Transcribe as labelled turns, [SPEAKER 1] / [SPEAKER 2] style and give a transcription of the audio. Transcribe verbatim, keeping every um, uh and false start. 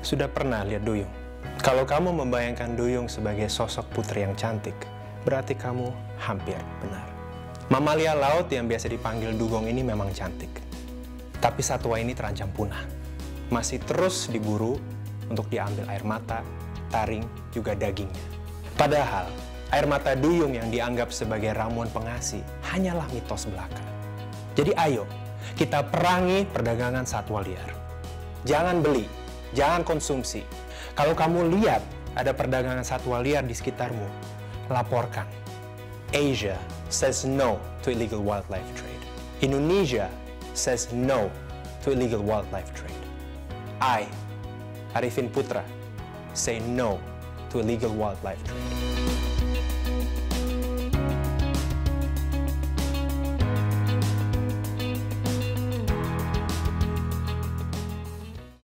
[SPEAKER 1] Sudah pernah lihat duyung? Kalau kamu membayangkan duyung sebagai sosok putri yang cantik, berarti kamu hampir benar. Mamalia laut yang biasa dipanggil dugong ini memang cantik. Tapi satwa ini terancam punah. Masih terus diburu untuk diambil air mata, taring, juga dagingnya. Padahal, air mata duyung yang dianggap sebagai ramuan pengasih hanyalah mitos belaka. Jadi ayo, kita perangi perdagangan satwa liar. Jangan beli, jangan konsumsi. Kalau kamu lihat ada perdagangan satwa liar di sekitarmu, laporkan. Asia says no to illegal wildlife trade. Indonesia says no to illegal wildlife trade. I, Arifin Putra, say no to illegal wildlife trade.